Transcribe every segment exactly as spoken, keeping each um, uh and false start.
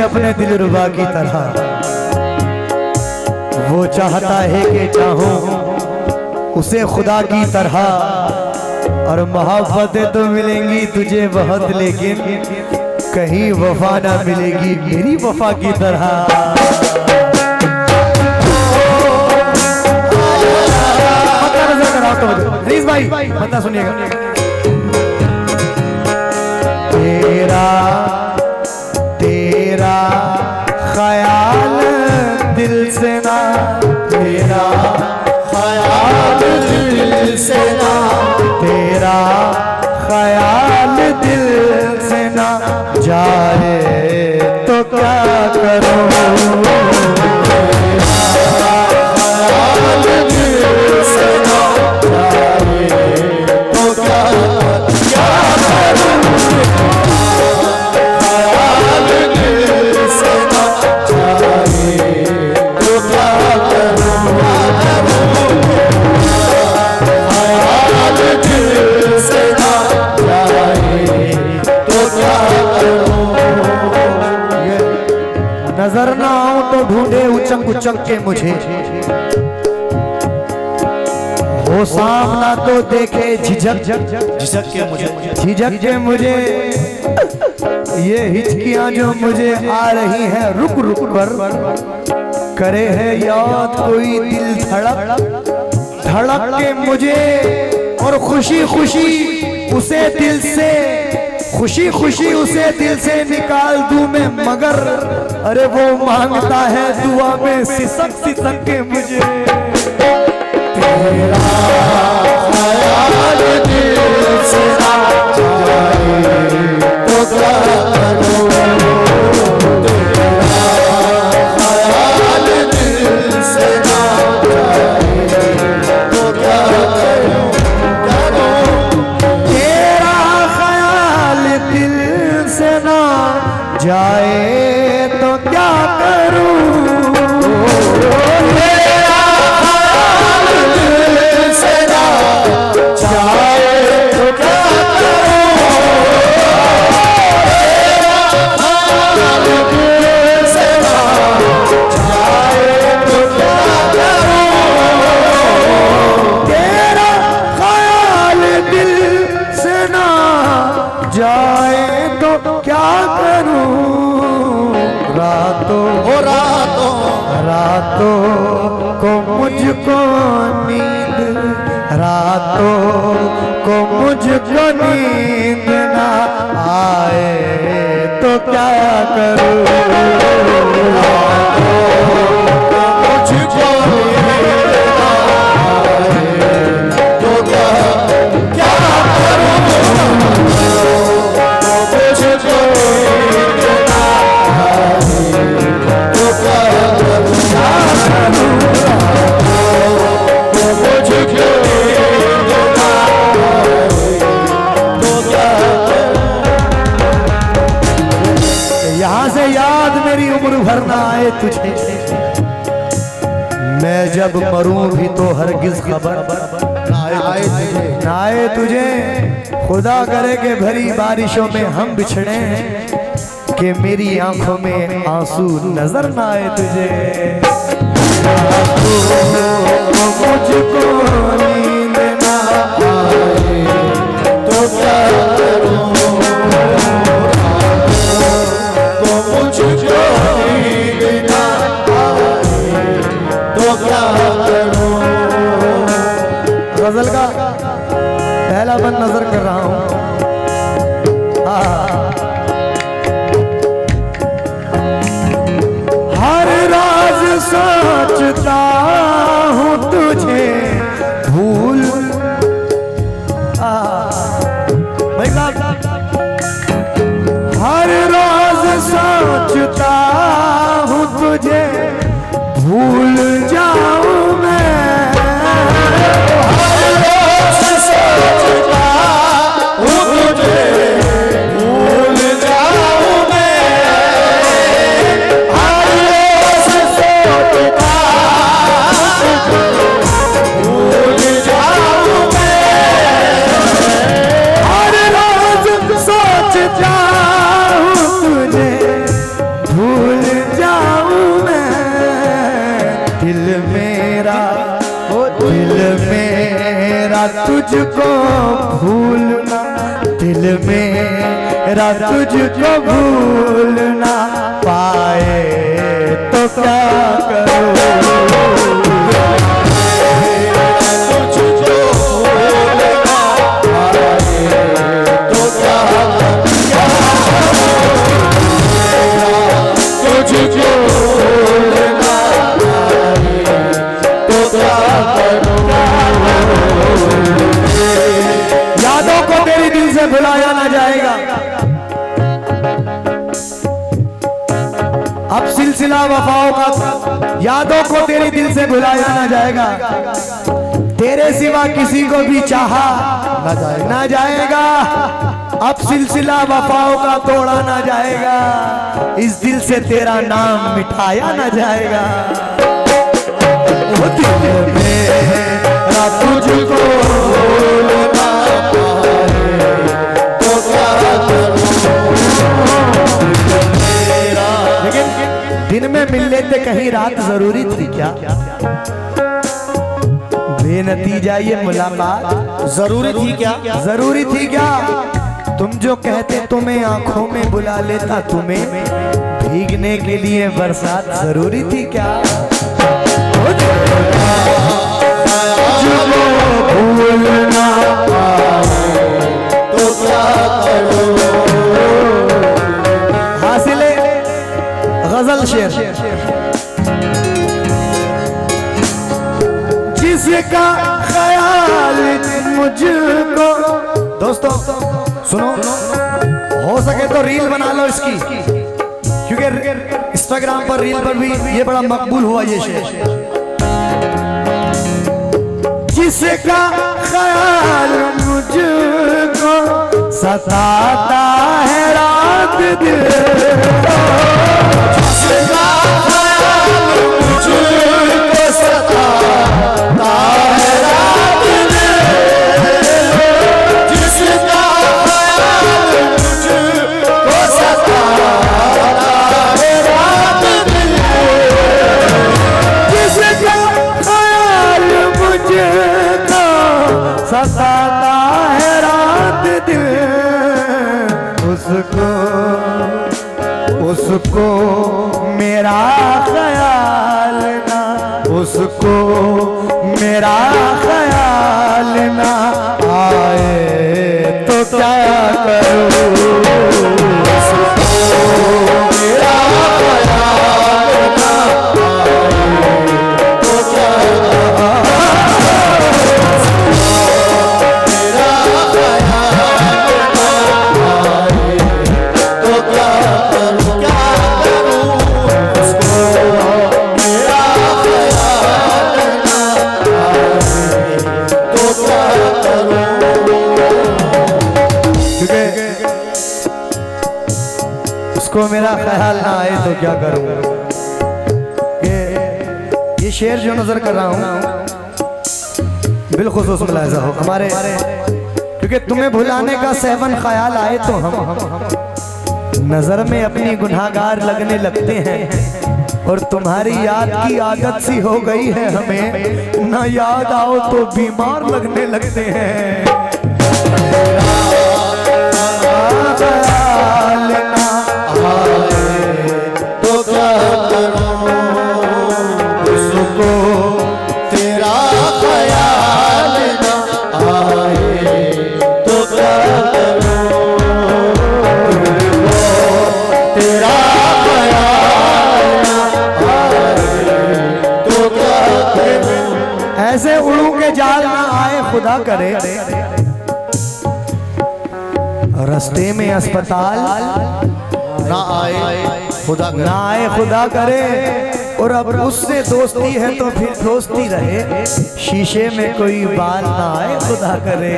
अपने दिलरुबा की तरह। वो चाहता है कि चाहूं उसे खुदा की तरह, और मोहब्बतें तो मिलेंगी तुझे बहुत, लेकिन कहीं वफा ना मिलेगी मेरी वफा की तरह। प्लीज भाई बता सुनिएगा। तेरा तेरा ख्याल दिल से ना, तेरा ख्याल दिल से ना, तेरा ख्याल दिल से ना जाए तो क्या करूं, नजर ना आऊं तो ढूंढे उचक उचक के मुझे, वो सामना तो देखे झिझक झिझक के मुझे, झिझक के मुझे। ये हिचकियां जो मुझे आ रही हैं रुक रुक कर, करे है याद कोई दिल धड़क धड़क के मुझे, और खुशी खुशी उसे दिल से, खुशी खुशी उसे दिल से निकाल दूं मैं, मगर अरे वो मांगता है दुआ में सिसक सिसक के मुझे। तेरा ख्याल दिल से ना जाए तो क्या करूं, तेरा ख्याल दिल से ना जाए तो क्या करूं, तेरा ख्याल दिल से ना जाए तो क्या करूं, तेरा ख्याल दिल से ना जाए तो क्या करूं, तेरा ख्याल दिल से ना जाए तो क्या करूं, तेरा ख्याल दिल से ना जाए तो क्या करूं, रातों हो रातों रातों को मुझको नींद, रातों को मुझको नींद ना आए तो क्या करूं, मुझको नींद ना आए तो क्या क्या करूं, मुझको यहाँ से याद मेरी उम्र भर ना आए तुझे, मैं जब मरूं भी तो हरगिज खबर ना आए तुझे, ना आए तुझे। खुदा करे के भरी बारिशों में हम बिछड़े हैं, कि मेरी आंखों में आंसू नजर ना आए तुझे, मुझको नींद ना आए तो क्या करूं, तो मुझको नींद ना आए तो क्या करूं। गजल का पहला बंद नजर कर रहा हूं। हर राज सोचता हूँ तुझे भूल, हर रोज सोचता हूँ तुझे भूल जाऊं मैं, हर रोज सोचता हूँ दिल मेरा ओ दिल मेरा तुझको भूलना, दिल मेरा तुझको भूलना पाए तो क्या करूं। यादों को तेरे दिल से भुलाया ना जाएगा। अब सिलसिला वफाओं का, यादों को तेरे दिल से भुलाया ना जाएगा। तेरे सिवा किसी को भी चाहा ना जाएगा, ना जाएगा। अब सिलसिला वफाओं का तोड़ा ना जाएगा, इस दिल से तेरा नाम मिटाया ना जाएगा। वो दिल मेरा तुझको भूलना तो क्या करूं। लेकिन दिन में मिल लेते कहीं रात जरूरी थी क्या? बेनतीजा ये मुलाकात जरूरी थी क्या? जरूरी थी क्या? तुम जो कहते तुम्हें आंखों में बुला लेता, तुम्हें भीगने के लिए बरसात जरूरी थी क्या? भूलना तो क्या करूं। हासिल गजल शेर, जिसका ख्याल मुझको, दोस्तों सुनो, हो सके तो रील बना लो इसकी, क्योंकि इंस्टाग्राम पर रील पर भी ये बड़ा मकबूल हुआ ये शेर। जिसका ख्याल मुझको सताता है रात दिन, जिसका ख्याल मुझको सताता है रात दिन, जिसका ख्याल मुझको सताता है रात दिन, जिसका ख्याल मुझको सताता है रात दिन, उसको उसको मेरा ख्याल ना, उसको मेरा ख्याल ना आए तो क्या करूं। उसको मेरा ख्याल ना आए तो क्या उसको मेरा ख्याल ना आए तो क्या करूं। ये ये शेर जो नजर कर रहा हूं बिलखुसूस मुलाहिजा हो हमारे, क्योंकि तुम्हें भुलाने का सेवन ख्याल आए तो हम नजर में अपनी गुनाहगार लगने लगते हैं, और तुम्हारी याद की आदत सी हो गई है हमें, ना याद आओ तो बीमार लगने लगते हैं। तो क्या करूं, उसको तेरा ख्याल ना आए तो क्या करूं, तेरा ख्याल ना आए तो क्या करूं। ऐसे उड़ू के जाल ना आए खुदा करे, रास्ते में अस्पताल ना आए खुदा करे, ना आए खुदा करे, और अब उससे दोस्ती है तो फिर दोस्ती रहे, शीशे में कोई बाल ना आए खुदा करे।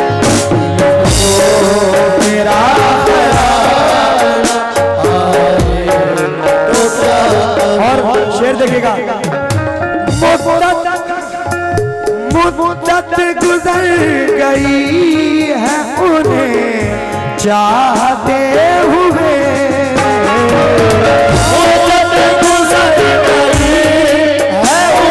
मेरा और शेर देखिएगा, मुद्दत गुजर गई है उन्हें चाहते हुए, मुद्दत गुजर गई है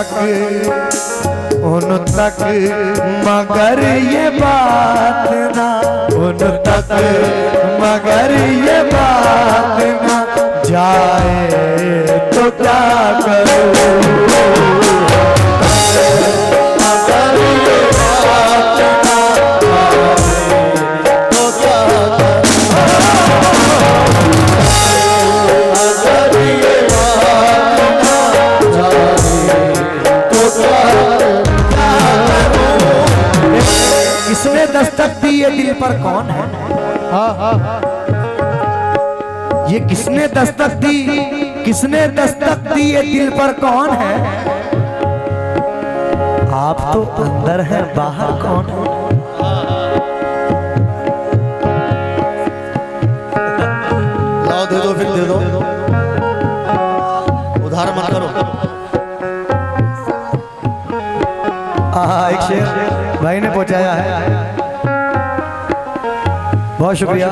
तक उन तक मगर ये बात ना उन तक मगर ये बात ना जाए तो क्या करूं किसने दस्तक दी ये दिल पर कौन है? हाँ हाँ ये किसने दस्तक दी किसने दस्तक दी ये दिल पर कौन है? आप तो अंदर हैं बाहर कौन है? लाओ दे दो फिर दे दो उधार मत करो। हाँ एक शेर भाई ने पहुंचाया है, बहुत शुक्रिया।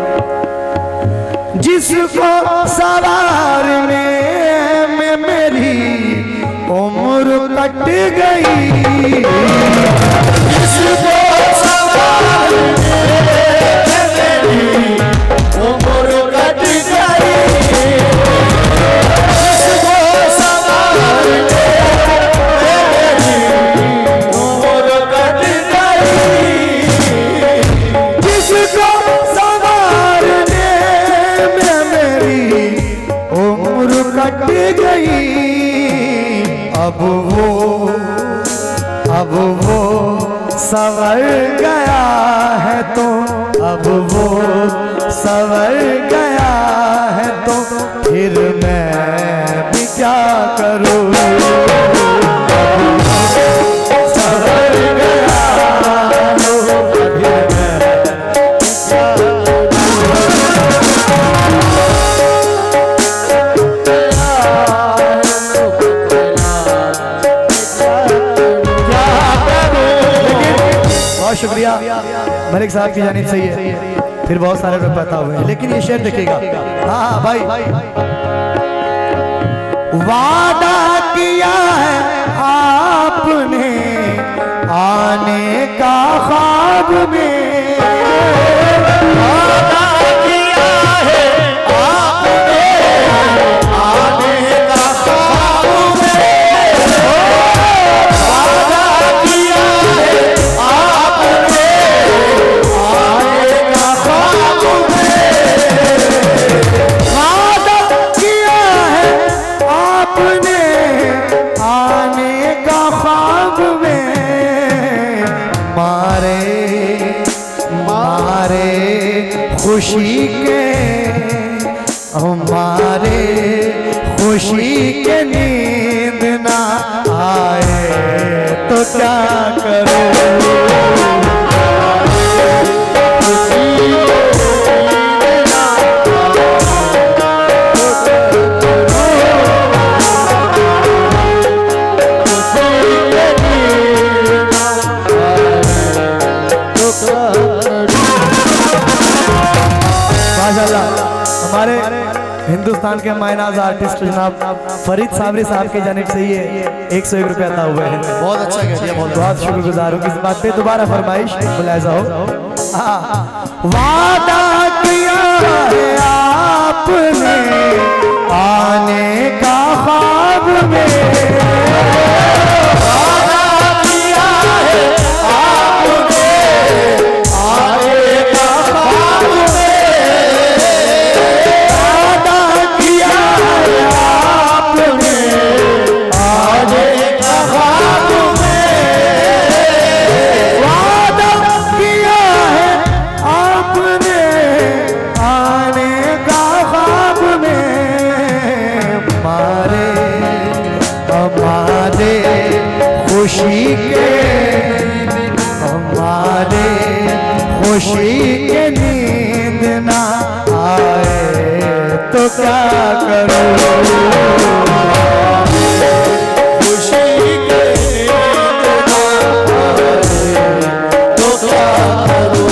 जिसको सवारने में मेरी उम्र कट गई जिसको सवारने में मेरी उम्र कट गई जिसको सवारने अब वो अब वो संवर गया है तो अब वो संवर गया है तो फिर मैं भी क्या करूं संवर गया तो फिर शुक्रिया मलिक साहब की जानिब से है, फिर बहुत सारे लोग पता हुए हैं, लेकिन ये शेर देखिएगा। हाँ भाई वादा किया है आपने आने का ख्वाब में वादा किया है आपने आने का ख्वाब में वादा किया है खुशी के हमारे खुशी के नींद ना आए तो क्या करूं हमारे हिंदुस्तान के मायनाज आर्टिस्ट जनाब फरीद साबरी साहब की जानिब से ये एक सौ एक रुपया अता हुए हैं। बहुत अच्छा कह दिया, बहुत बहुत शुक्रगुजार हूँ। इस बात पे दोबारा फरमाइश मुलाहिजा हो। वादा किया है आपने आने का ख्वाब में खुशी के हमारे खुशी के नींद ना आए तो क्या करूं खुशी के नींद ना आए तो क्या करूं।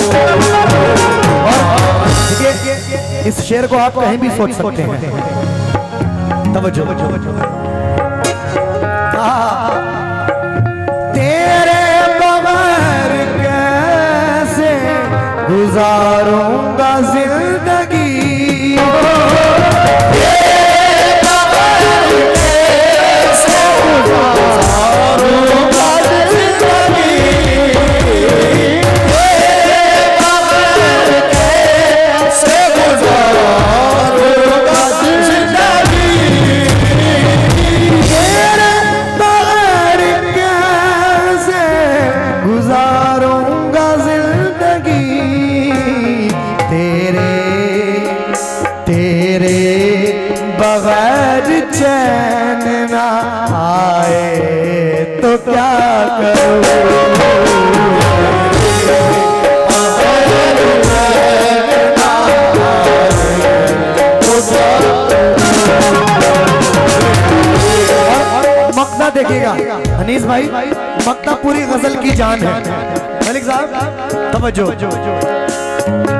इस शेर को आप कहीं भी सोच सकते हैं। तवज्जो। गुजारूंगा जिंदगी बगैर चैन ना आए तो क्या करूं। मक्ता देखिएगा अनीस भाई, मक्ता पूरी गजल की जान है। मलिक साहब तवज्जो।